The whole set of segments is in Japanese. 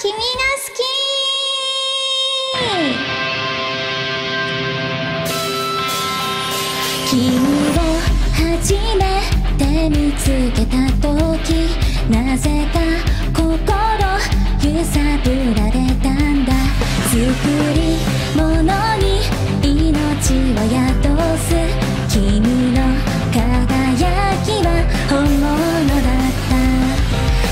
君が好き。君を初めて見つけた時、なぜか心揺さぶられたんだ。作り物に命を宿す君の輝きは本物だった。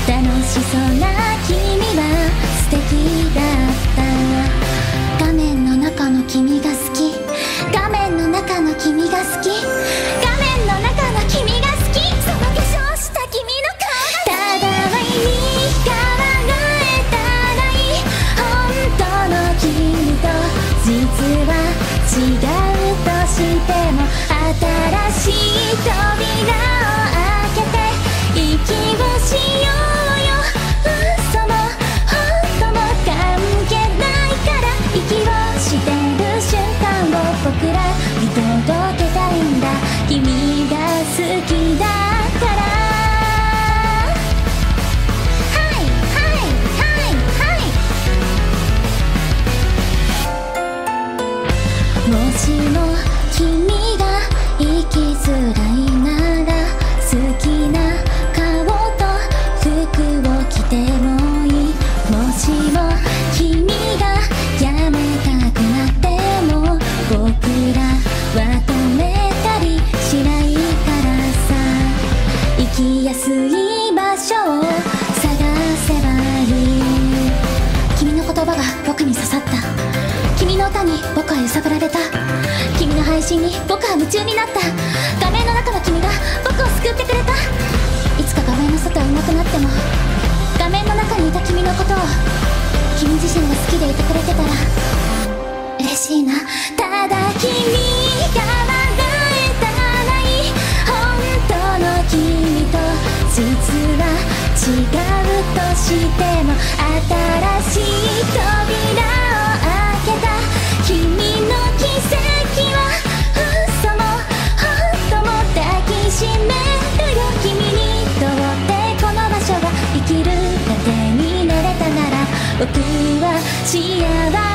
楽しそうな君は素敵だった。画面の中の君が好き、画面の中の君が好き、画面の中の君が好き。その化粧した君の顔がただ前に考えたらいい。本当の君と実は違うとしても、新しい扉を開けて息をしようよ。嘘も本当も関係ないから、息をしてる瞬間を僕らに届けたいんだ。君が好きだから。はいはいはいはい。もしも君が生きづらいなら、好きな顔と服を着てもいい。もしも君がやめたくなっても、僕らは止めたりしないからさ。生きやすい場所を探せばいい。君の言葉が僕に刺さった。君の歌に僕は揺さぶられた。君の配信に僕は夢中になった。画面の中の君が僕を救ってくれた。いつか画面の外はいなくなっても、画面の中にいた君のことを君自身が好きでいてくれてたら嬉しいな。ただ君が考えたらいい。本当の君と実は違うとしても、新しい扉を開けた君の奇跡は嘘も本当も抱きしめるよ。君にとってこの場所が生きる糧になれたなら、僕は幸せ